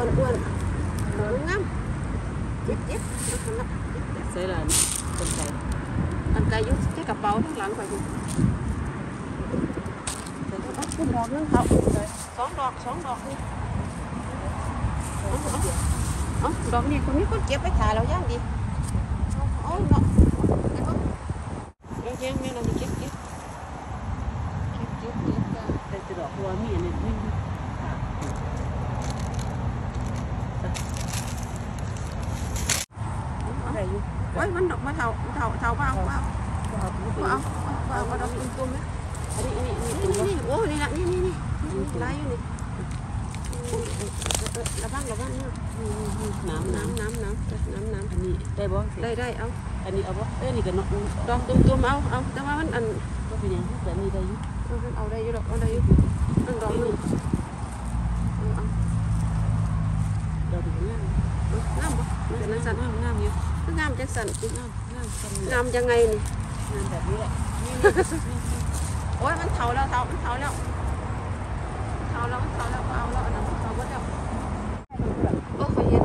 อ้วนงามเจ็บใส่ละคนไก่ยุบที่กระเป๋าทั้งหลังไปดูขึ้นดอกนึงเขาสองดอกนี่ดอกนี้คนนี้คนเก็บไปถ่ายเราย่างดีดอกยังไม่เราเก็บแต่จะดอกตัวมีอะไรวิ่งอะไรอยู่ไว้มันดอกมาเท่าเปล่าดอกตุ้มๆไหมนี่โอ้นี่ละนี่ลายอยู่นี่ระวังเนี่ยน้ำอันนี้ได้บ่ได้เอาอันนี้เอาบ่นี่ก็ดอกตุ้มเอาแต่ว่ามันอันก็เป็นอย่างนี้แต่มีได้อยู่เอาได้อยู่ดอกเอาได้อยู่อันดอกนึงเอาดอกงามบ่เป็นนั่นสั่นงามอยู่งามจังสั่นงามยังไงนี่งามแบบนี้แหละโอ้ยมันเท่าแล้วมันเท่าแล้วเอาแล้วอันนั้นเขาก็จะโอ้ขยัน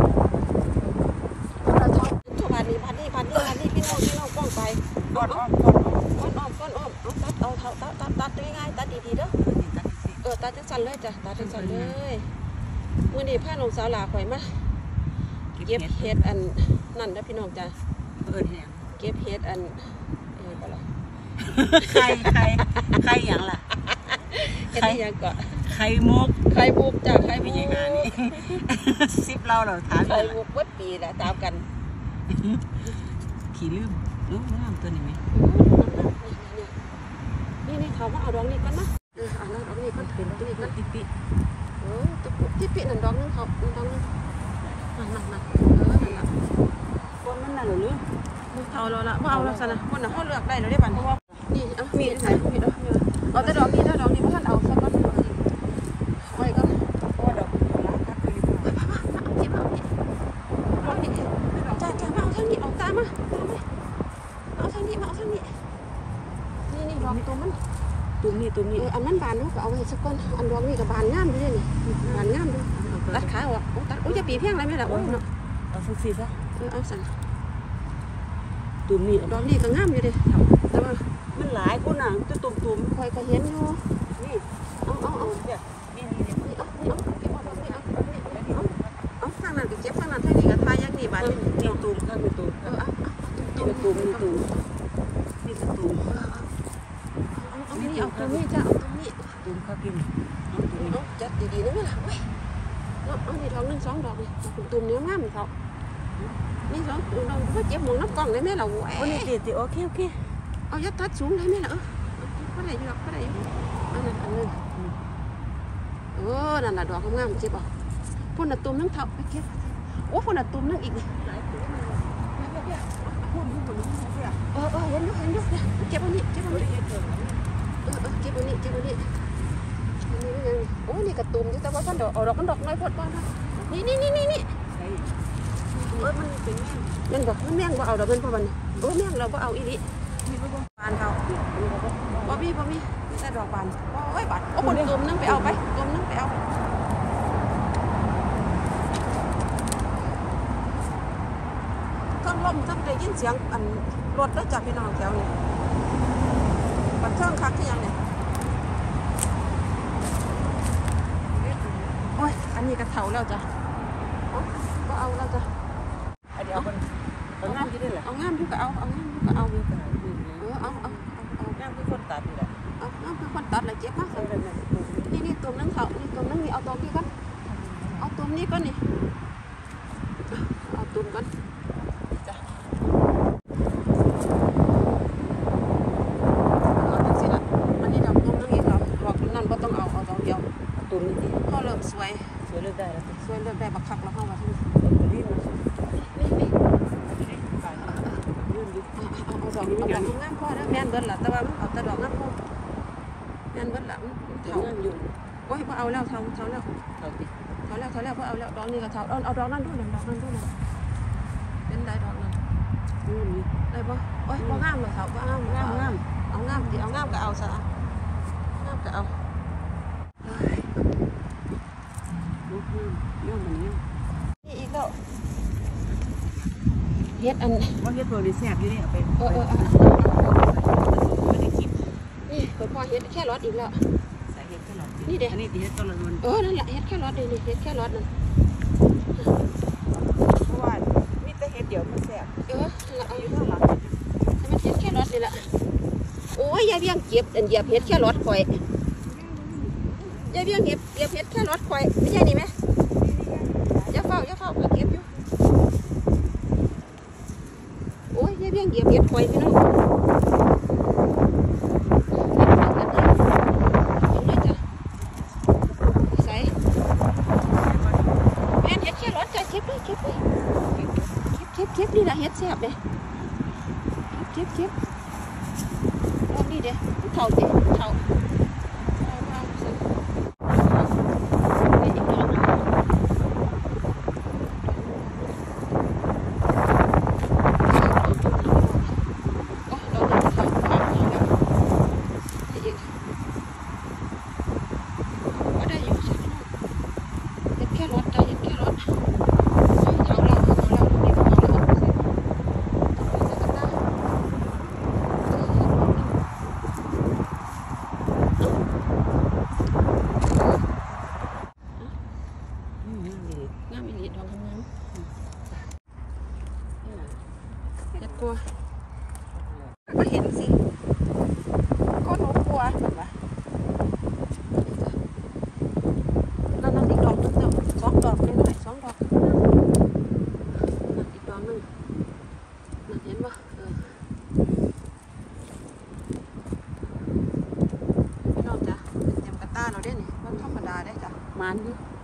เราทอดทุกพันนี่พี่น้องป้องไปก้อนอ้อมเอาตัดง่ายตัดดีๆเด้อตัดจังสันเลยจ้ะตัดจังสันเลยมื้อนี้พาน้องสาวหลาข่อยมาเก็บเห็ดอันนั่นนะพี่น้องจ้ะเก็บเห็ดอันบ่ล่ะไข่อย่างล่ะเห็ดอย่างก็ไข่มุกจ้ะไข่มุกยังไงนี่ซิปเราถามไข่มุกวัดปีแหละตามกันขี่ลืมน้ำตัวนี้ไหมนี่เขามาเอาดอกนี้กันนะเอาดอกนี้กันเป็นดอกนี้กันติ๊ปิที่ปีนั่นดอกนึงเขาดอกนึงนั่นคนมันน่ะหรือเท่าเราละว่าเอาลักษณะคนน่ะเขาเลือกได้เราได้บันเพราะว่านี่มีใส่มีเอาแต่ดอกนี้เพราะท่านเอาสักก้อนไว้ก็เพราะว่าดอกรักก็คือจ้ามาเอาทางนี้เอาตามมาเอาทางนี้นี่ดอกตัวมันตุ่มนี่อันนั้นบานลูกเอาไว้สักก้อนอันดอกนี่กับบานงามด้วยนี่บานงามด้วยตัดขาออกตัดโอ้ยจะปีเพียงอะไรไม่ล่ะโอ้ยเนาะเอาสักสีซะเอาสั่งตุ่มนี่ดอกนี่ก็งามอยู่ดิแต่ว่ามันหลายคนน่ะจะตุ่มคอยก็เห็นอยู่นี่เอาเนี่ยนี่เอาข้างนั้นก็เก็บข้างนั้นให้ดีกับทายยังนี่บานนี่ตุ่มข้างเป็นตุ่มนี่ตุ่มนี่ตุ่มนี่เอาตุ่มนี่จ้ะเอาตุ่มนี่ตุ่มข้าวกินจัดดีๆนะแม่ล่ะเว้ยเอานี่ดอกนึง2 ดอกนี่ตุ่มเนื้องามเขานี่2 ดอกก็เจ็บหมองน้ำกล่องได้ไหมล่ะโอ้นี่ติโอเคเอายัดทัดสูงได้ไหมล่ะก็ได้อยู่อันนั้นนั่นแหละดอกงามๆเจ็บอ่ะพ่นน่ะตุ่มนึงเท่าไปเก็บโอ้พ่นน่ะตุ่มนึงอีกนี่เห็นอยู่เจ็บอันนี้เก็บอันนี้โอ้นี่กระตุ่มแต่ว่าท่านดอกเอาดอกมันดอกน้อยพอดบ้านนี่มันเป็นแม่มันบอกมันแม่งว่าเอาดอกมันพอวันโอ้แม่งเราก็เอาอีนี่บานเขาบ่มีแต่ดอกบานโอ้ยบานโอ้คนตุ่มนึงไปเอาไปตุ่มนึงไปเอาเครื่องลมจังได้ยินเสียงอันรถแล้วจับพี่น้องแถวนี้บันเทิงคักที่ยังเนี่ยโอ้ยอันนี้กระเถาแล้วจ้ะก็เอาแล้วจ้ะเดี๋ยวเอางามที่ได้แหละเอางามทุกก็เอางามคือคนตัดนี่แหละเอางามคือคนตัดเลยเจ็บมากนี่ตัวนึงเขานี่ตัวนึงนี่เอาตัวนี้ก่อนเอาตัวนี้ก่อนนี่เอาตัวก่อนจ้ะอันนี้ดอกตัวนึงอีกดอกนั่นก็ต้องเอาดอกเดียวตัวนี้ก็เริ่มสวยเลือกได้แล้วสวยเลือกได้บักคักแล้วเข้ามาที่นี่เอาดอกงามพอแล้วแม่นเบิ้ลละแต่ว่าเอาแต่ดอกงามพอแม่นเบิ้ลละเท่าอยู่โอ้ยพอเอาแล้วเท่าแล้วพอเอาแล้วดอกนี้ก็เท่าเอาดอกนั่นด้วยเป็นได้ดอกนั้นได้ปะโอ้ยพองามเลยเท่าก็งามเอางามดิเอางามก็เอาซะงามก็เอาลูกงามมันเฮ็ดอันว่าเฮ็ดตัวนี้แซ่บอยู่เนี่ยไปไม่ได้คิดนี่พอเฮ็ดแค่รอดอีกแล้วใส่เฮ็ดแค่หลอดนี่เด็อันนี้เฮ็ดตัวละนวลนั่นแหละเฮ็ดแค่รอดเลยนี่เฮ็ดแค่รอดนั่นเพราะว่ามีแต่เฮ็ดเดี๋ยวมันแซ่บเอาอยู่ข้างหลังให้มันเฮ็ดแค่รอดนี่แหละโอ้ยยายเบี้ยงเก็บเหยียบเฮ็ดแค่รอดข่อยยายเบี้ยงเก็บเฮ็ดแค่รอดข่อยไม่ใช่นี่ไหมอย่าเฝ้าข่อยเก็บอยู่โอ้ยยายเบี้ยงเก็บเฮ็ดข่อยพี่น้องเก็บนี่แหละเฮ็ดแซ่บเลยเก็บลองนี่เด้เท่าสิเท่าน้ำอีหลีดอกน้ำเฮ็ดตัวก็เห็นสิก็หนูกลัวแบบว่านั่นอีกดอกนึง2 ดอกเลย2 ดอกอีกดอกนึงนั่นเห็นป่ะพี่น้องจ้ะเต็มกระต้าเราได้นี่มันธรรมดาได้จ้ะมัน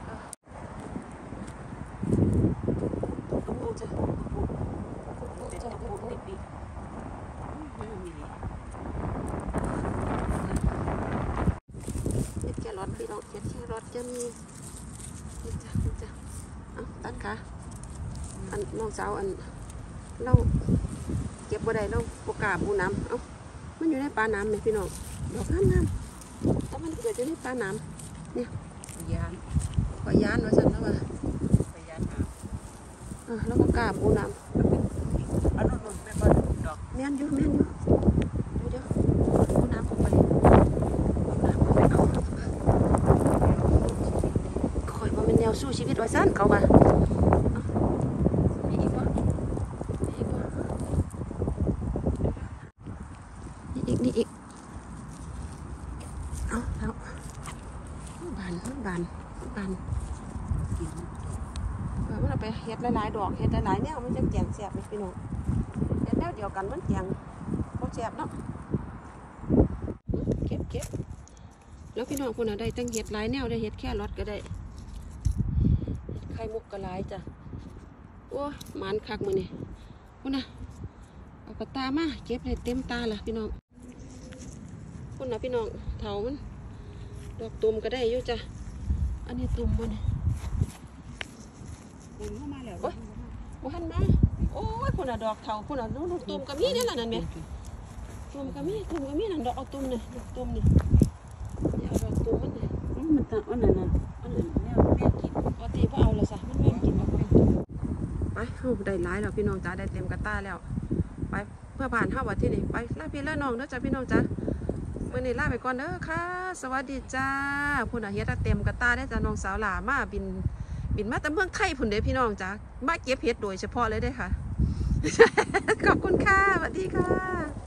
พี่น้องเฮ็ดแค่รถจะมีนี่จ้ะเอาตัดขาอันน้องสาวอันเราเก็บบ่ได้เราโอกาสบูน้ำมันอยู่ในปลาน้ำไหมพี่น้องดอกน้ำแต่มันเกิดอยู่ในปลาน้ำเนี่ยขอยานว่าสั่นแล้วว่าแล้วก็กาบบูน้ำอันนู้นเป็นบ่ดอกแม่นอยู่เดี๋ยวบูน้ำเข้าไปแนวสู้ชีวิตไว้สั้นเขาว่ามีอีกนี่อีกเอาแล้วบานมันเอาไปเฮ็ดหลายๆดอกเฮ็ดหลายๆแนวมันจะแจงแสบไหมพี่น้องเฮ็ดแนวเดียวกันมันแจงเขาแสบเนาะเก็บแล้วพี่น้องคนไหนได้ตั้งเฮ็ดหลายแนวได้เฮ็ดแค่รอดก็ได้ไข่มุกกระไรจ้ะโอ้มันคักมือนี่คุณน่ะเอากระตามาเก็บเลยเต็มตาล่ะพี่น้องคุณน่ะพี่น้องเถามันดอกตุ่มก็ได้อยู่จ้ะอันนี้ตุ่มบนเข้ามาแล้วโอ้ยหันมาโอ้ยคุณน่ะดอกเถาคุณน่ะดูตุ่มกระมี่นี่แหละนั่นไหมตุ่มกระมี่นั่นดอกเอาตุ่มนี่ดอกตุ่มนี่อย่าดอกตุ่มมันนี่มันตะอันนั้นแม่กินปกติพอเอาละซะมันไม่กินไปได้หลายแล้วพี่น้องจ้าได้เต็มกระต้าแล้วไปเพื่อผ่านเข้าวัดที่นี่ไปลาพี่ละน้องเด้อจ้าพี่น้องจ้าวันนี้ลาไปก่อนเด้อค่ะสวัสดีจ้าพุ่นเฮ็ดเต็มกระต้าได้จ้าน้องสาวหลามาบินมาแต่เมืองไทยพุ่นเด้พี่น้องจ้ามาเก็บเห็ดโดยเฉพาะเลยได้ค่ะขอบคุณค่ะสวัสดีค่ะ